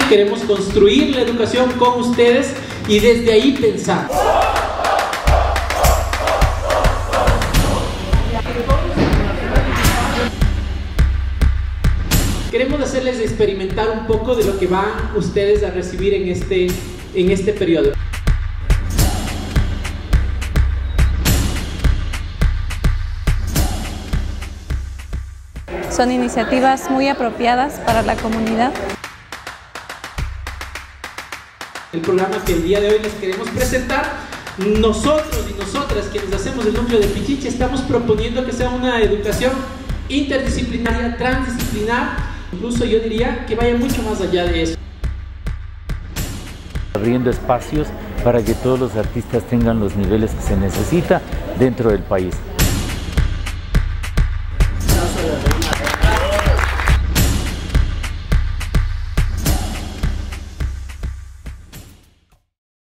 Queremos construir la educación con ustedes y desde ahí pensar. Queremos hacerles experimentar un poco de lo que van ustedes a recibir en este periodo. Son iniciativas muy apropiadas para la comunidad. El programa que el día de hoy les queremos presentar, nosotros y nosotras quienes hacemos el núcleo de Pichincha estamos proponiendo que sea una educación interdisciplinaria, transdisciplinar, incluso yo diría que vaya mucho más allá de eso. Abriendo espacios para que todos los artistas tengan los niveles que se necesita dentro del país.